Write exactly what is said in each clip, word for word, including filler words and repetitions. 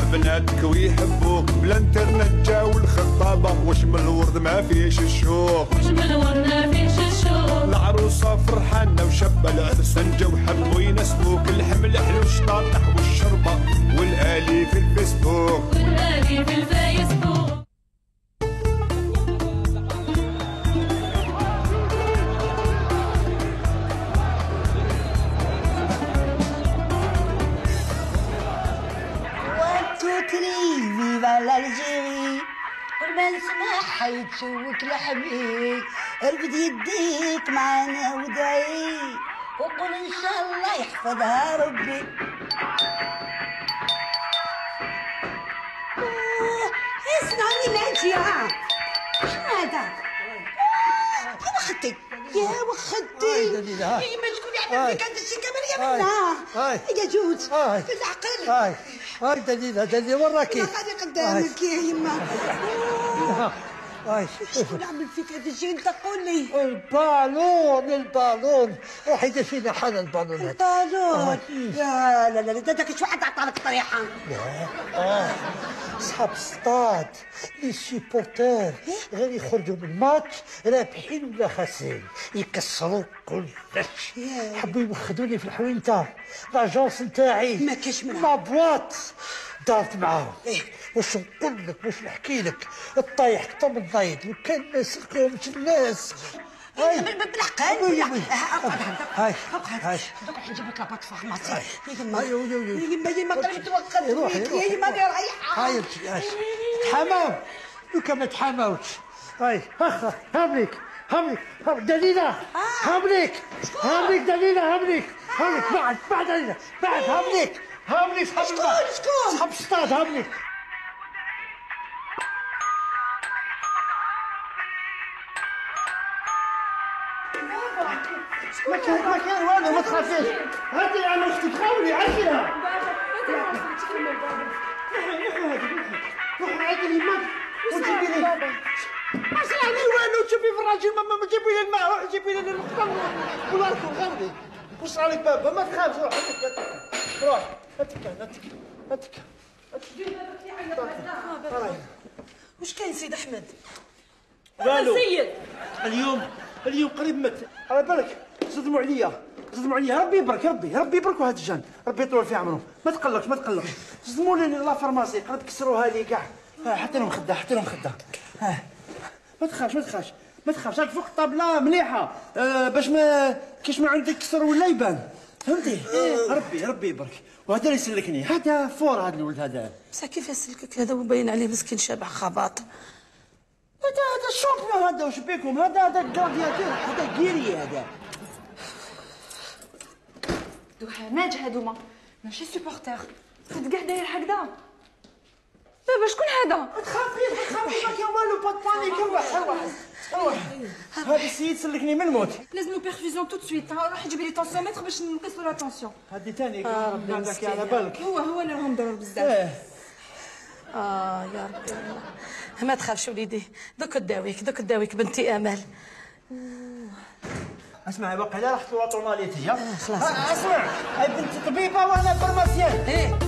بناتك ويحبوك، بلا انترنت جاو الخطابة، واش من الورد ما فيش الشوق، واش من الورد ما فيش الشوق. العروسة فرحانة وشابة العرسان جاو حبوا يناسبوك، الحمل حلو الشطاطح والشربة والآلي في الفيسبوك، والآلي في الفيسبوك. فيفا الجيري وما نسمعها يتشوك لحمي، ارقد يديك معانا ودعي وقول ان شاء الله يحفظها ربي. اسمعني ناجية، شنو هذا؟ يا وخدتي يا وخدتي يا ما شكون يعمل فيك هذا الشيء كامل يا منا يا جوج بالعقل. هاي هاي دليلة دليلة وين راكي؟ غادي قدامك يا يما. هاي شكون عمل فيك هذا الشيء انت قول لي؟ البالون البالون روحي دير فينا حال البالونات. البالون لا لا لا داك شي واحد عطالك طريحة. لا اه صحاب الصطاد لي سيبورتور غير يخرجوا من الماتش رابحين ولا خاسرين يكسروا كلش. حبوا يوخدوني في الحوينتة لاجونس نتاعي ما كاش منها ما بواط دارت معاهم. إيه واش نقول لك واش نحكي لك الطايح كتر من الضيط وكان الناس لكمش الناس. هاي بالعقل هاي هاي دوك نجيب لك لاباط فارماسي يا يما يما يما قلبي توقف روحي يا يما دير ريحة. هاي هاي تحماو لو ما تحماوش. هاي اخا هامليك هامليك دليلة هامليك هامليك دليلة هامليك هامليك بعد بعد دليلة بعد هامليك هامليك شكون شكون صحاب الصطاد هامليك. ما كان ما كان والو ما تخافيش. هاتي انا اختك خاولي عشيها. روحي عادي لي ماك وجيبي لي اش يعني والو تشوفي في الراجل ما جيبي لي الماء جيبي لي القطن ولا لكم غمضي وش عليك بابا ما تخافش روح روح اتكا اتكا اتكا اتكا. واش كاين سيد احمد؟ والو سيد اليوم اليوم قريب مت على بالك صدموا عليا صدموا عليا ربي يبارك ربي ربي يبارك هذا الجان ربي يطول في عمره ما تقلقش ما تقلقش صدموا لي لا فارماسي قريب كسروها لي كاع حتى لهم خده حتى لهم خده. ما تخافش ما تخافش ما تخافش راك فوق الطابله مليحه أه باش ما كاش ما عندك كسر ولا يبان فهمتي. إيه. ربي ربي يبارك وهذا اللي يسلكني هذا فور هذا الولد هذا. بصح كيف يسلكك هذا وباين عليه مسكين شبح خباط. هذا هذا الشامبيون هذا واش بيكم هذا هذا الكرادياتور هذا كيري هذا. دوحانات هادوما ماشي سوبورتير صد كاع داير هكذا. بابا شكون هذا؟ ما تخافيش ما تخافيش ما كاين والو با بانيك روح روح روح. هذا السيد سلكني من الموت. لازم له بيرفيزيون تو سويت روح جيب لي طونسيومتر باش نقيسوا لا طونسيون. هذه ثاني هذاك على بالك هو هو اللي راهم ضرر بزاف. اه يا ربي الله ما تخافش وليدي دوك نداويك دوك نداويك بنتي امل. اسمعي باقي لا رحت لواطوناليتي آه خلاص اسمع هاي بنت طبيبه وانا فرماسيان. ايه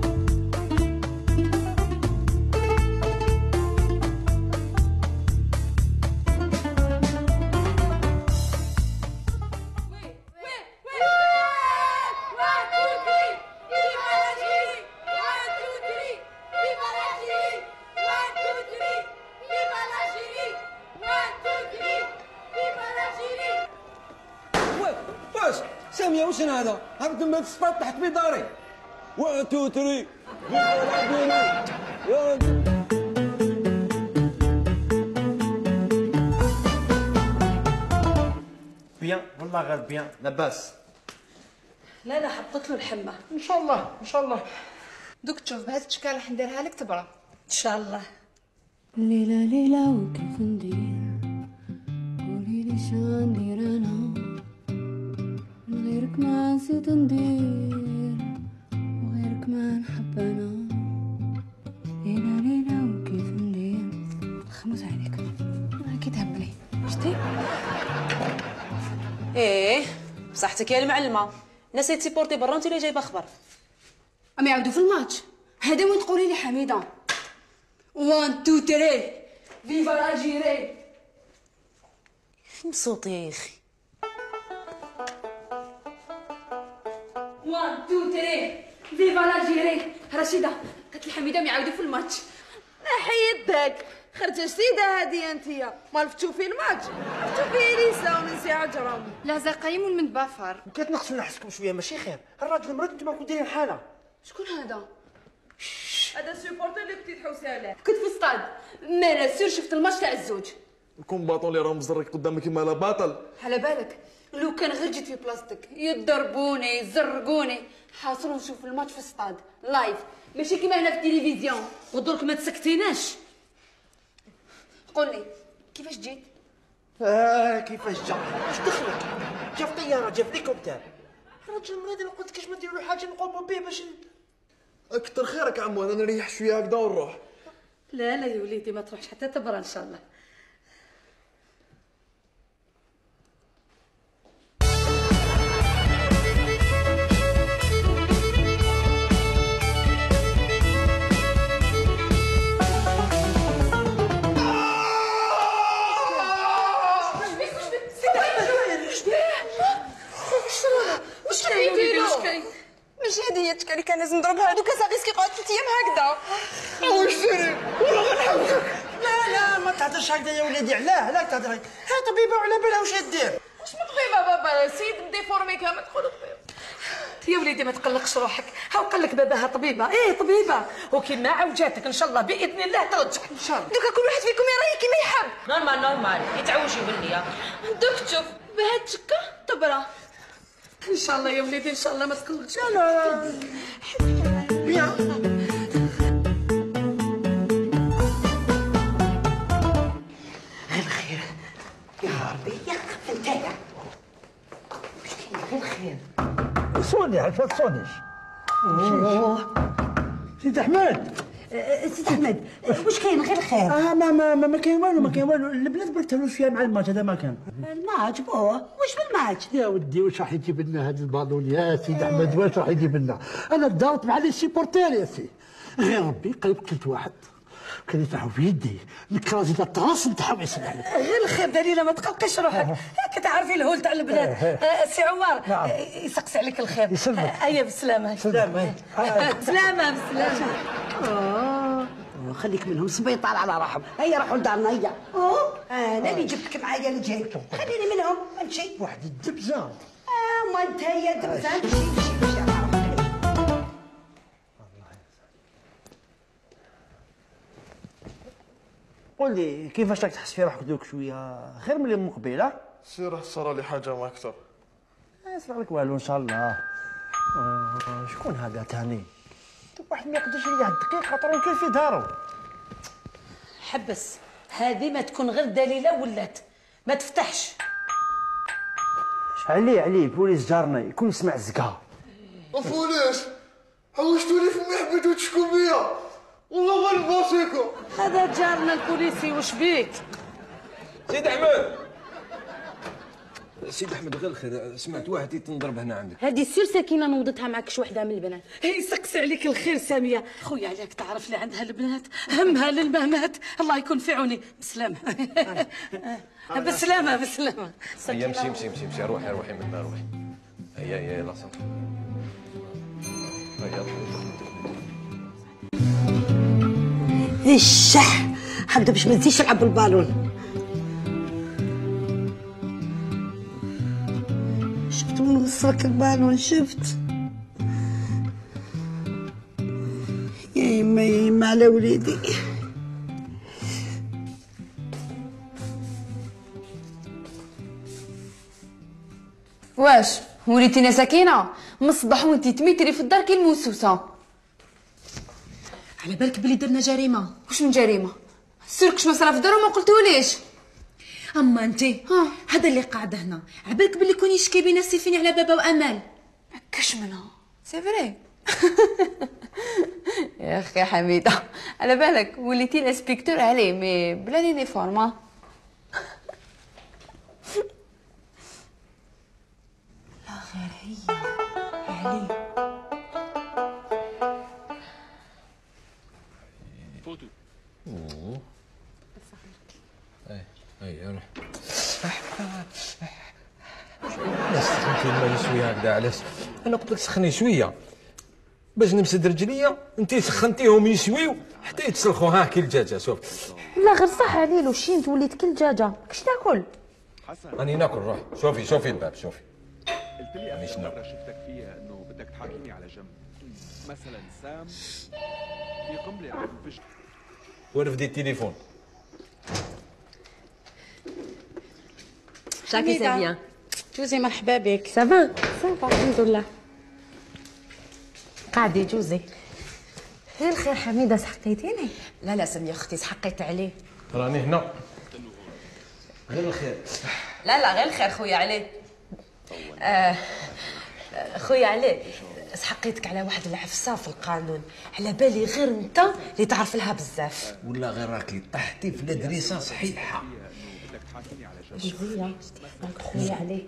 سامية وش هذا؟ هبط من السباط تحت في داري. واحد تو ثري بيان والله غير بيان لاباس. لا لا حطت له الحمه ان شاء الله ان شاء الله. دوك تشوف بهذا الشكل راح نديرها لك تبرى ان شاء الله. ليلة ليلة وكيف ندير قولي لي شا ندير انا من غيرك ما نسيت ندير وغيرك ما نحب انا. ليلة ليلة وكيف ندير خمس عليك اكيد هبلي شتي. ايه صحتك يا المعلمه نسيتي بورتي برا انت اللي جايبه خبر. اما يعاودوا في الماتش هذا وين تقولي لي حميده وان تو تري فيفا لا جيري. مبسوط يا اخي. وان تو تري فيفا لا جيري. رشيده قالت لي حميده ما يعاودوا في الماتش. نحي يدك خرجه جديده هذه انتيا ما لفتو في الماتش لفتو في اليسا ونسي عجرم. لا زقايم من بافر. كتنقصوا نحسكم شويه ماشي خير. الراجل مرض نتوما كون دايرين حاله. شكون هذا؟ هذا السيبورتر اللي كنتي تحوسي عليه. كنت في الصاد ما انا سير شفت الماتش تاع الزوج. كون باطون اللي راه مزرك قدامك كيما لا باطل. على بالك لو كان غير جيت في بلاصتك يضربوني يزرقوني. حاصلوا نشوف الماتش في الصاد لايف ماشي كيما هنا في التلفزيون. ودرك ما تسكتيناش. قول لي كيفاش جيت؟ اه كيفاش جا؟ واش دخلك؟ جا في طياره جا في هليكوبتر. الراجل مريض. انا قلت لك اش ما نديروا له حاجه نقوموا به باش اكثر خيرك عمو انا نريح شويه هكذا ونروح. لا لا يا وليدي ما تروحش حتى تبرى ان شاء الله. ماشي هذه تشكالي كان لازم نضربها هذوك صافي كيقعد ثلاث ايام هكذا. واش ديري؟ والله غنحوسك. لا لا ما تهضرش هكذا يا وليدي. علاه لا تهضر هكذا. ها طبيبه وعلى بالها واش دير. واش من طبيبه بابا سيد مديفورمي كامل تقولوا طبيب. يا وليدي ما تقلقش روحك. هاو قال لك باباها طبيبه. ايه طبيبه وكيما عوجاتك ان شاء الله باذن الله ترجع ان شاء الله. دوكا كل واحد فيكم يراي كيما يحب. نورمال نورمال يتعوجي باللي دوك تشوف بهاد الشكه تبرا ان شاء الله يا وليدي ان شاء الله ما تقلقش. لا لا بيان. غير خير يا ربي يا خف نتايا. واش كاين غير خير؟ صوني عاد ما تصونيش. سيد احمد. سيد احمد واش كاين غير خير؟ اه ما ما ما, ما كاين والو ما كاين والو. البنات برك تهلوا شويه مع الماتش هذا ما كان. الماتش بوه واش بالماتش؟ يا ودي واش راح يجيب لنا هذا البالون يا سيدي احمد؟ واش راح يجيب لنا؟ انا دارت مع لي سيبورتير يا سي. غير ربي قريب قتلت واحد كان يطيحوا في يدي نكرازي تاع الطراس نتاعهم يسمع لك. غير الخير دليله ما تقلقش روحك. هاك تعرفي الهول تاع البنات. آه، سي عمر نعم. آه، يسقسي عليك الخير. يسلمك. ايا بالسلامه. سلامة. بسلامه بسلامه. اه خليك منهم سبيطار على راحهم. هيا راحوا لدارنا هيا. اوه انا اللي جبتك معايا الجاي. خليني منهم امشي. واحد الدبزه. اه ما انت هيا دبزه امشي امشي امشي على روحك. قول لي كيفاش راك تحس في روحك دوك شويه خير من اللي من قبيله؟ سير صرا لي حاجه ما اكثر. ما يصرى لك والو ان شاء الله. آه شكون هذا تاني؟ واحد ما يقدرش يريح الدقيقه ترونكيل في دارو. حبس هذه ما تكون غير دليله ولات ما تفتحش. عليه عليه بوليس جارنا يكون يسمع الزكا. بوليس حوشتوني في محمد وتشكو بيا والله ما نباصيكم. هذا جارنا البوليسي وش بيك؟ سيد احمد. سيد احمد غير الخير سمعت واحد يتنضرب هنا عندك. هذه سير سكينه نوضتها معك شي وحده من البنات. هي سقسي عليك الخير ساميه. خويا عليك تعرف لي عندها البنات همها للمهمات. الله يكون في عوني. بسلامه. بسلامه بسلامه. هيا امشي امشي امشي امشي روحي روحي منا روحي. هيا هيا يلا صافي. هيا الشح هكذا باش ما تزيدش تلعب بالبالون. شفت من وصلك البالون شفت يا يما يا يما على وليدي. واش وليتينا سكينه من الصباح وانت تميتري في الدار كي الموسوسه. على بالك بلي درنا جريمه. واش من جريمه؟ سيرك شنو صرا في الدار وما قلتوليش. اما انت هذا اللي قاعد هنا على بالك بلي كون يشكي بينا سيفيني على بابا وامال. كاش منها سي فري. يا اخي حميده على بالك وليتي الانسبكتور عليه مي بلا يونيفورم. لا غير هي علي علاش سخنتي الماء شويه هكذا؟ علاش؟ انا قلت لك سخني شويه باش نمسد رجليا، انت سخنتيهم يشويو حتى يتسلخوا. ها كي الدجاجه شوف. لا غير صح عليه لو شين توليت كل دجاجه كش تاكل. راني ناكل روح. شوفي شوفي الباب شوفي. قلت لي اخر مره شفتك فيها انه بدك تحاكيني على جنب، مثلا سام في قنبله عم تنفجر. وين فدي التليفون؟ شاكي سا بيان. جوزي مرحبا بك. سافا سافا الحمد لله. قاعدي جوزي. غير الخير حميده سحقيتيني؟ لا لا سميه اختي سحقيت عليه. راني هنا. غير الخير. لا لا غير الخير خويا عليه. آه خويا عليه سحقيتك على واحد العفسه في القانون، على بالي غير انت اللي تعرف لها بزاف. ولا غير راكي طحتي في الادريسه صحيحه. جوزيا خويا عليه.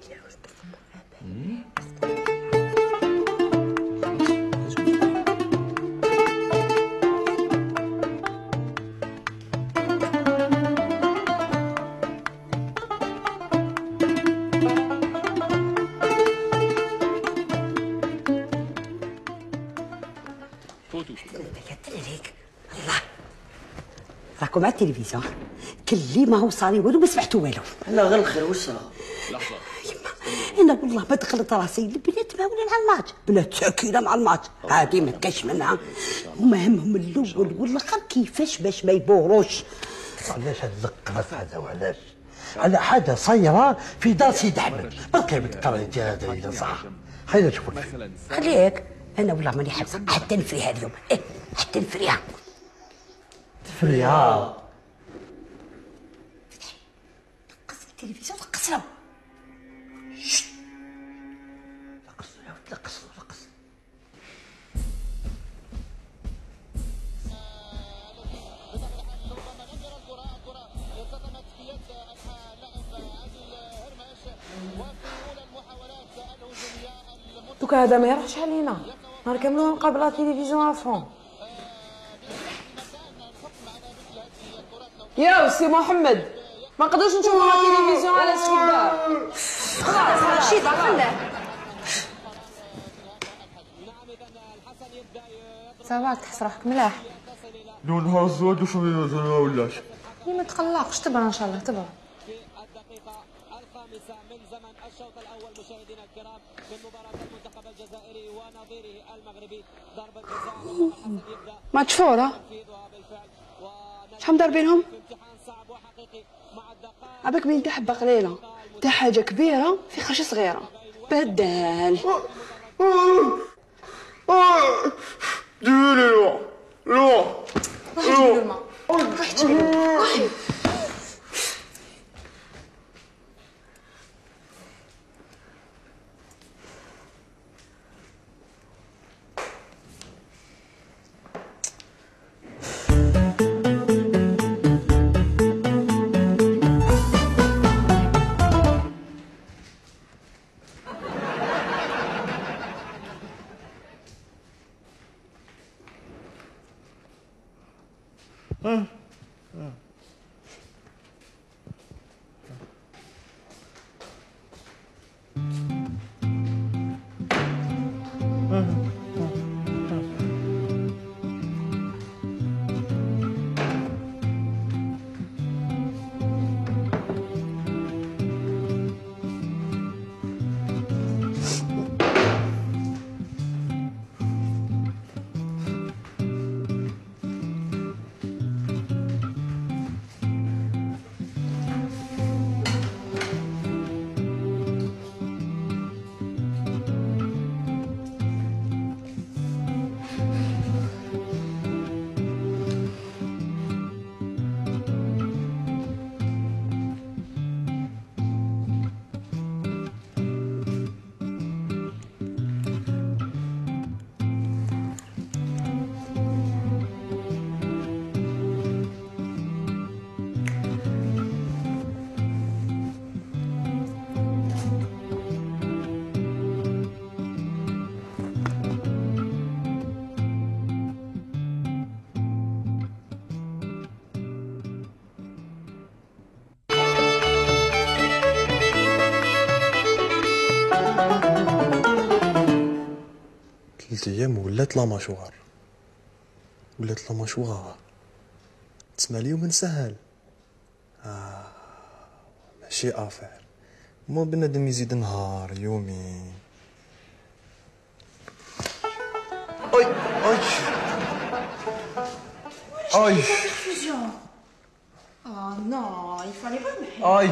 الله راكم مع التلفزيون كلي ما هو صاري والو ما سمعتوا والو. لا غير الخير واش صرا؟ لحظه انا والله ما دخلت راسي البنات ما ولا مع الماتش، بنات ساكنه مع الماتش عادي ما كاش منها. هما همهم الاول والاخر كيفاش باش ما يبوروش. علاش هاد القرف هذا وعلاش؟ على حاجه صايره في دار سيد احمد، بركي بالقرار ديال هذا اذا صح. خلينا نشوفوا الفيلم. خليك انا والله ماني حابه حتى نفريها اليوم، ايه حتى نفريها. تفريها نقص التلفزيون نقص له. نقص نقص نقص. دوكا هذا ما يروحش علينا، نهار كامل نبقى بلا تلفزيون افون. يا سي محمد ما نقدرش نشوفوا لا تلفزيون على السوداء. خلاص مشيت خلاه. صافاك تحس روحك ملاح. لو نهار الزواج واش ما ولاش. ما تقلقش تبرا ان شاء الله تبرا. من زمن الشوط الاول مشاهدينا الكرام في مباراه المنتخب الجزائري ونظيره المغربي. ضربه جزاء يبدا ماتش فورا شحال مضربينهم؟ عباك بين حبه قليله تا حاجه كبيره في خرشه صغيره بدال. جيبي لي الماء الماء روح جيب الماء روح جيب الماء. ثلاث ايام ولات لا مشوار ولات لا مشوار تسمى اليوم نسهل. اه ماشي افير، مو بنادم يزيد نهار يومين. اي اي اي اه نو يفاني بمحي اي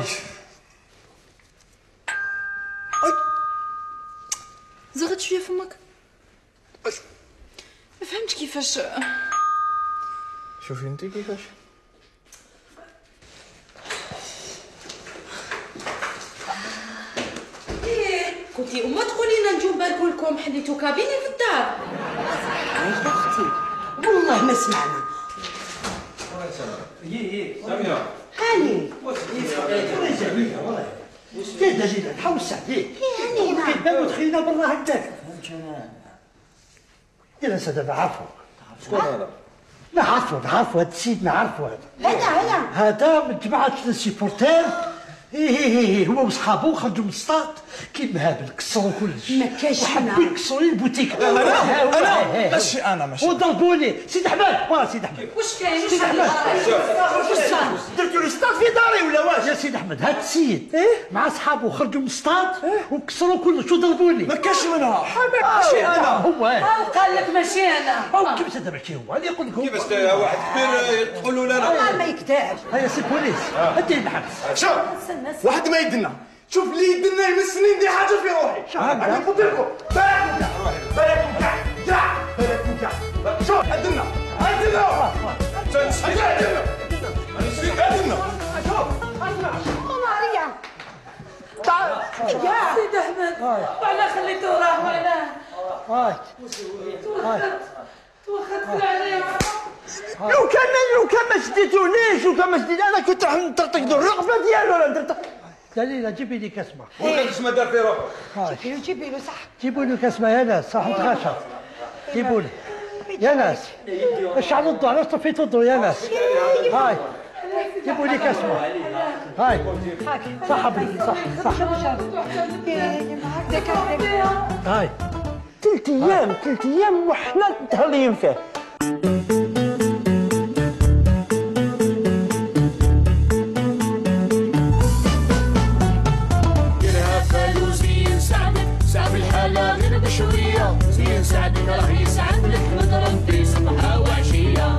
اي زغت شويه فمك. ما فهمتش كيفاش. شوفي انت كيفاش. كنتي أما تقولي لنا نجيو نباركو لكم حليتو كابيني في الدار. يا اختي والله ما سمعنا. سامية هاني زيد زيد تحوس عليك. هاني كيبان ودخلنا برا هكاك. يا سيدي نعرفو. شكون هذا؟ نعرفو نعرفو هذا السيد نعرفو هذا. هذا هذا هذا من جماعة السيبورتير. ايه ايه ايه هو وصحابو خرجوا من السطاد كيما هابل كسروا كلش. ما كاش وحبوا يكسروا لي البوتيك. انا انا ماشي انا ماشي وضربوني. سيد احمد واه سيد احمد. واش كاين؟ سيد احمد واش صار؟ درتوا لي السطاد في داري ولا واش؟ يا سيد احمد هذا السيد مع صحابو خرجوا من السطاد وكسروا كلش وضربوني. ما كاش منها. ماشي انا هو قال لك ماشي انا. كيفاش هذا ماشي هو؟ هذا يقول لك هو. كيفاش واحد كبير تقولوا لنا؟ والله ما يكذب. هيا سي بوليس انت الحبس. شوف واحد ما يدنا، شوف اللي يدنا يمسني ندير حاجه في روحي. انا قلت لكم بالكم كاع روحي بالكم كاع كاع بالكم كاع. شوف عندنا عندنا عندنا عندنا شوف ماريا يا سيد احمد وعلاه خليتوه راه وعلاه هاي هاي توخت عليه. لو كان لو كان ما شديتونيش لو كان ما شديت انا كنت راح نطرطق الرقبه ديالو ولا ندرطق. دليله جيبي لي كاس ماء. وكاش ما دار في روحه. جيبي له جيبي له صح. جيبوا لي كاس ماء يا ناس صح نتغاشى. جيبوا لي يا ناس اشعلوا الضوء علاش طفيتوا الضوء يا ناس. هاي جيبوا لي كاس ماء. هاي صح بنتي صح صح. هاي ثلاث ايام ثلاث ايام وحنا متهليين فيه. سعد الحالة غير بشوية زين سعدك راه يسعد لك نضرب في صباحا وعشية.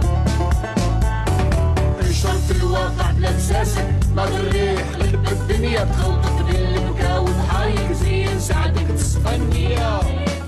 نشرت الواقع بلا مساسك ناظر الريح قلب الدنيا تخلطك بين البكا والضحايك زين سعدك تصفى النية.